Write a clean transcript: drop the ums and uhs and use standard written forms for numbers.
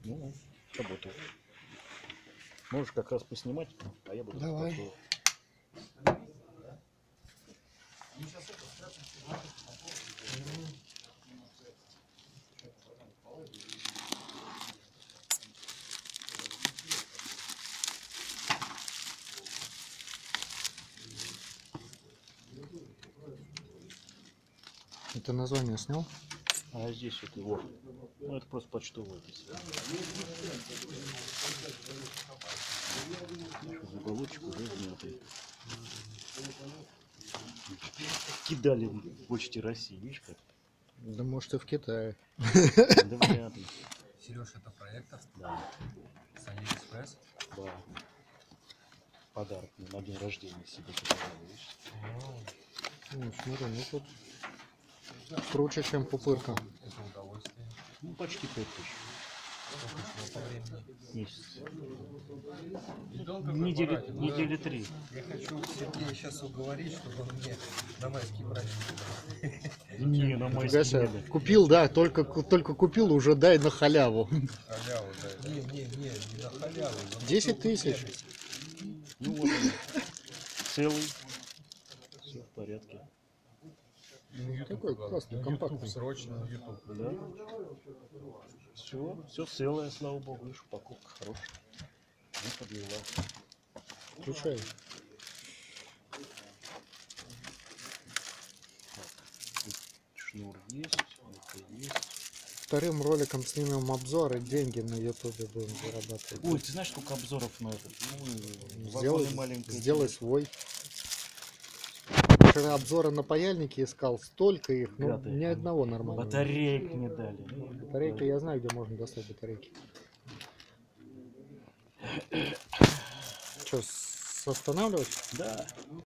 Ну, работает. Можешь как раз поснимать, а я буду. Давай. Это название снял? А здесь вот его. Ну, это просто почтовый. Заголовочек уже измятый. Кидали в почте России, видишь как? Да может и в Китае. Да вряд ли. Сереж, это проектор? Да. С Алиэкспресс? Да. Подарок мне на день рождения себе заказал, видишь? Ну, смотри, ну тут круче, чем пупырка. Это удовольствие. Ну, почти 5000. Сколько по времени? Месяц. Недолго Недели 3. Я хочу Сергея сейчас уговорить, чтобы он мне на майские праздники Не, на Фига майские себе. не. Купил, да, только купил, уже дай на халяву. халяву дать. Не на халяву. 10 тысяч. Ну вот он. Целый. Все в порядке. Такой классный, компактный. Срочно на YouTube. Да. Все целое, слава богу, видишь, упаковка хорошая. Не подвела. Включай. Так, шнур есть, это есть. Вторым роликом снимем обзор и деньги на ютубе будем зарабатывать. Ой, ты знаешь, сколько обзоров на этот? Ну, Сделай, вагоны маленькие. сделай свой. Вчера обзоры на паяльники искал, столько их, но Гады. ни одного нормального. Батареек не дали. Батарейки, я знаю, где можно достать батарейки. Что, останавливать? Да.